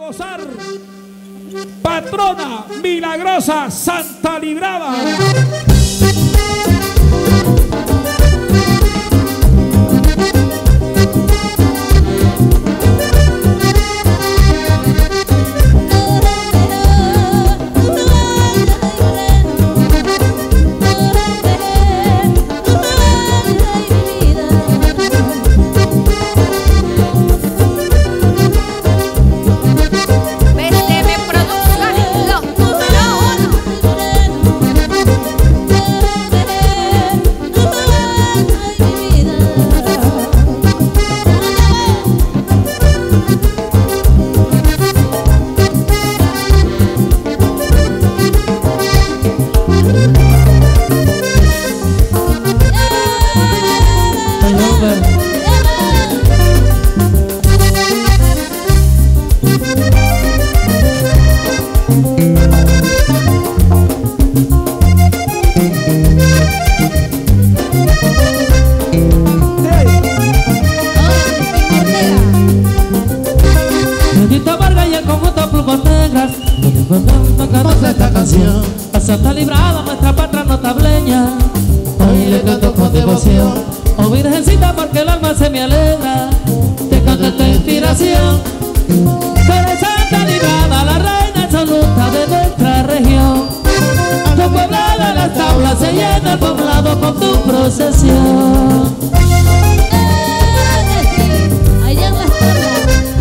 gozar. Patrona milagrosa Santa Librada. Esta canción a Santa Librada, nuestra patrona tableña, hoy le canto con devoción. Oh Virgencita, porque el alma se me alegra, te canto esta inspiración. Tú eres Santa Librada, la reina absoluta de nuestra región. Tu poblada, las tablas se llena el poblado con tu procesión. Allá en las tablas.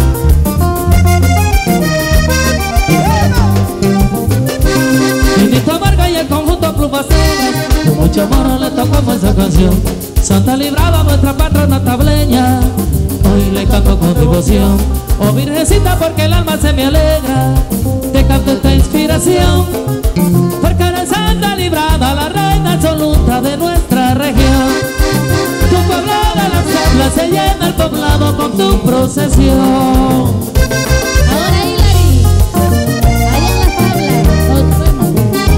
Invito a Marga y el conjunto Plumas Negras, con mucho amor le tocamos esa canción. Santa Librada, nuestra patrona tableña, hoy le canto con devoción. Oh Virgencita, porque el alma se me alegra, te canto esta inspiración. Porque eres Santa Librada, la reina absoluta de nuestra región. Tu poblada, las tablas se llena el poblado con tu procesión. Ahora Hilary, allá en las tablas, otro no.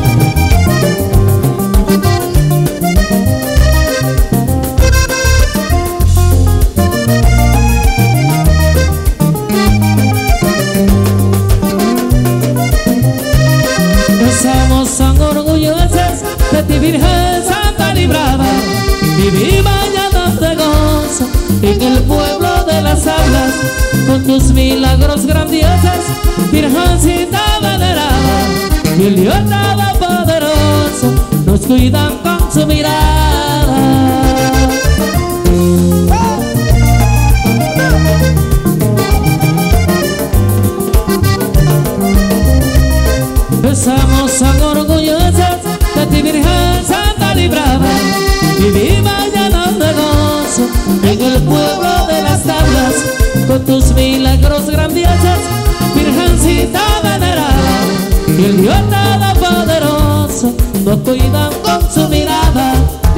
Estamos tan orgullosos de ti, Virgen Santa Librada. Vivimos llenos de gozo en el pueblo de las tablas, con tus milagros grandiosos, Virgencita venerada. Y el Dios todopoderoso nos cuida con su mirada. Estamos tan orgullosos de ti, Virgen Santa Librada. Vivimos llenos de gozo en el pueblo de las tablas, con tus milagros grandiosos, Virgencita venerada. Y el Dios todopoderoso nos cuida con su mirada.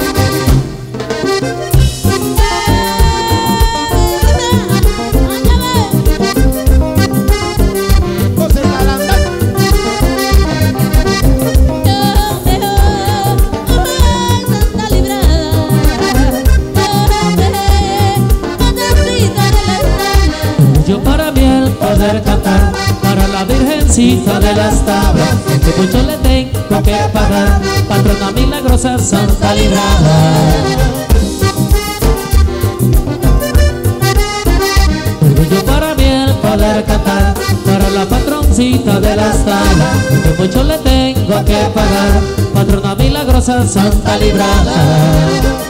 Poder cantar para la Virgencita de las tablas, que mucho le tengo que pagar, patrona milagrosa Santa Librada. Orgullo para mí el poder cantar para la patroncita de las tablas, que mucho le tengo que pagar, patrona milagrosa Santa Librada.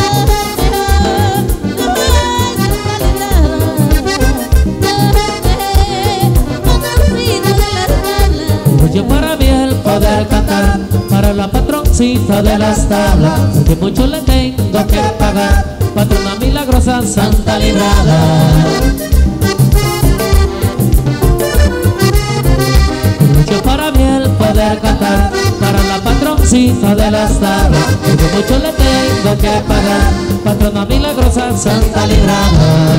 Yo para mí el poder cantar para la patroncita de las tablas, que mucho le tengo que pagar, patrona milagrosa Santa Librada. Yo para mí el poder cantar para la patroncita de las tablas, que mucho le tengo que pagar, patrona milagrosa Santa Librada.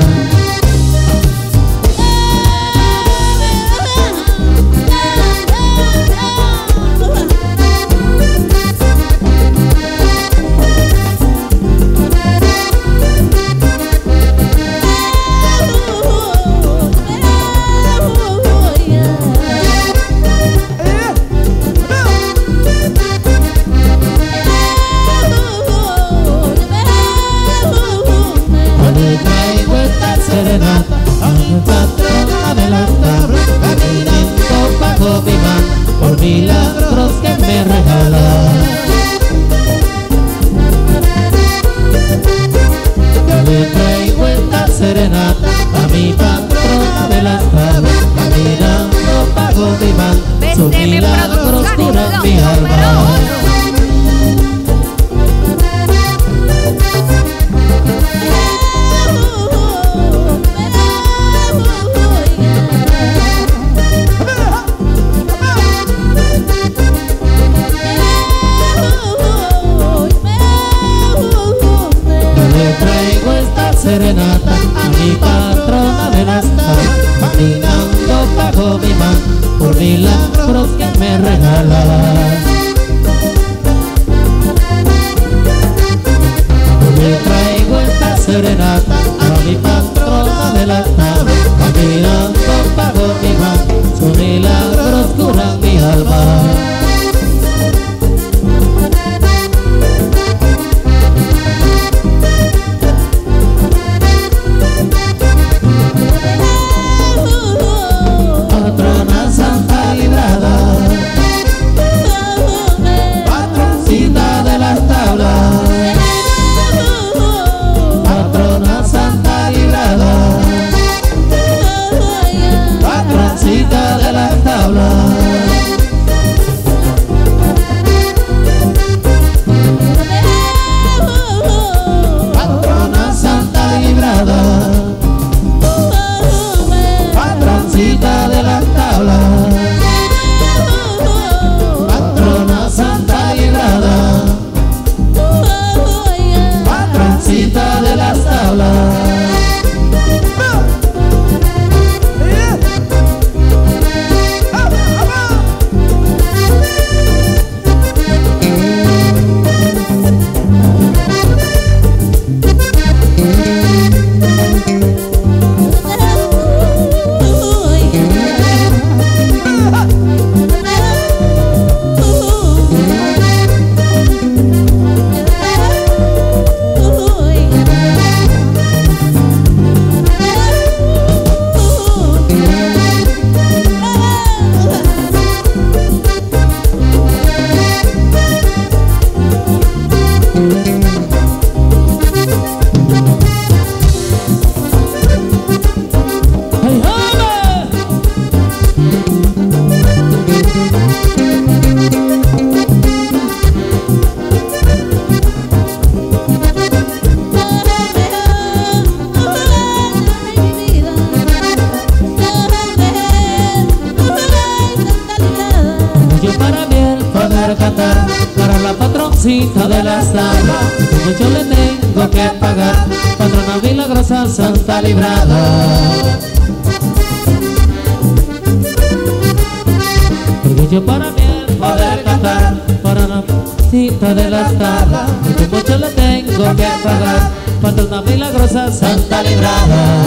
milagros que me regalas. Le traigo esta serenata a mi patrona de la tabla, caminando pago mi mano, sus milagros curan mi alma. Patrona Santa Librada, patroncita de las tablas. Patrona Santa Librada, patroncita de las tablas. Patrona Santa Librada, patroncita de las tablas. Patrona Santa Librada, patroncita de las tablas. Para la patroncita de las tablas, mucho le tengo que pagar. Patrona milagrosa Santa Librada, porque yo para mí el poder cantar. Para la patroncita de las tablas, mucho le tengo que pagar. Patrona milagrosa Santa Librada.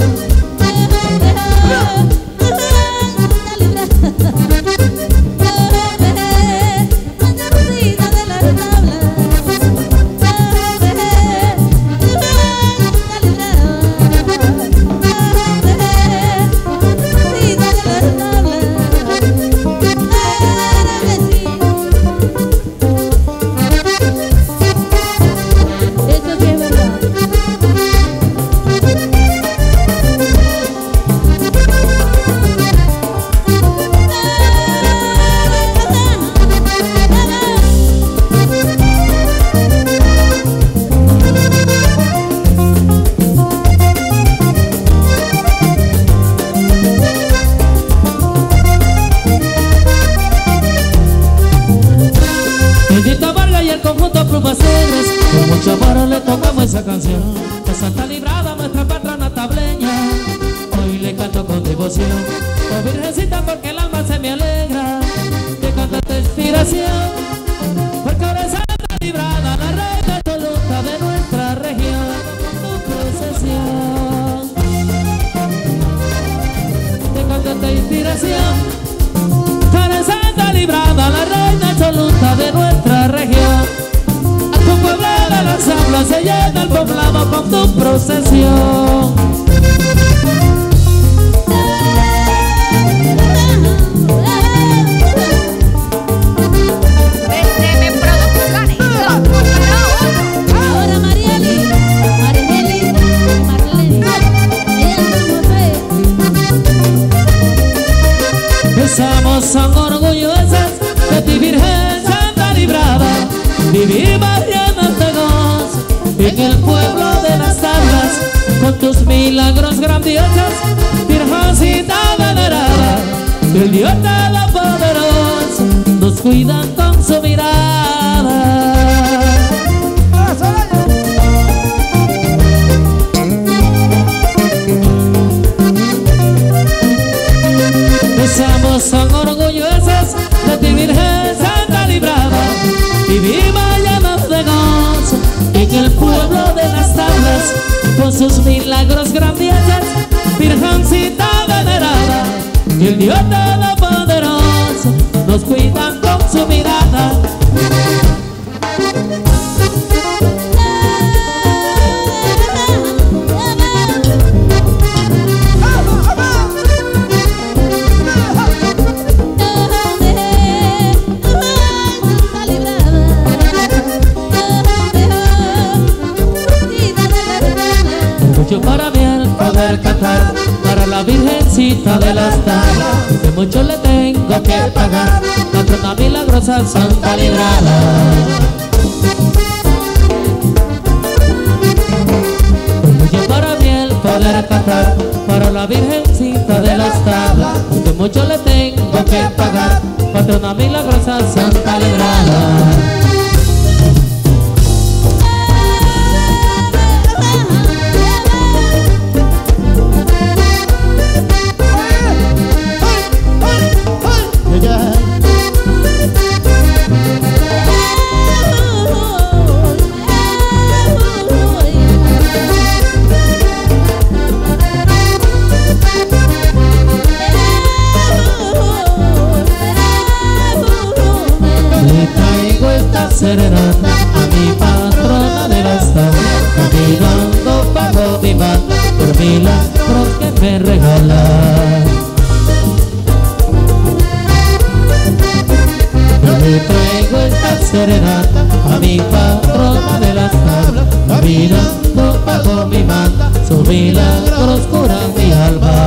Con mucho amor le tocamos esa canción a Santa Librada, nuestra patrona tableña. Hoy le canto con devoción, oh Virgencita, porque el alma se me alegra. Te canto esta inspiración, porque ahora es Santa Librada, la reina absoluta de nuestra región. Tu procesión, te canto esta inspiración, ahora es Santa Librada, la reina absoluta de nuestra región. Tu pueblo de las hablas se llena el poblado con tu procesión. Ahora Marieli, Marigeli, Marlene, Estamos tan orgullosas de ti, Virgen Santa Librada. Vivimos llenos de gozo en el pueblo de las tablas, con tus milagros grandiosos, Virgencita venerada. El Dios Todopoderoso nos cuida con su mirada. Tus amos son orgullosos de ti, Virgen Santa Librada, y viva llenos de gozo, y que el pueblo de las tablas, con sus milagros grandiosos, Virgencita venerada, y el Dios Todopoderoso nos cuidan con su mirada. Para mí el poder cantar para la Virgencita de las Tablas, que mucho le tengo que pagar, patrona milagrosa Santa Librada. Mucho para mí el poder cantar para la Virgencita de las Tablas, que mucho le tengo que pagar, patrona milagrosa Santa Librada. Serenata a mi patrona de las tablas, caminando bajo mi banda por milagros que me regala. Yo le traigo esta serenata a mi patrona de las tablas, caminando bajo mi banda, sus milagros curan mi alma.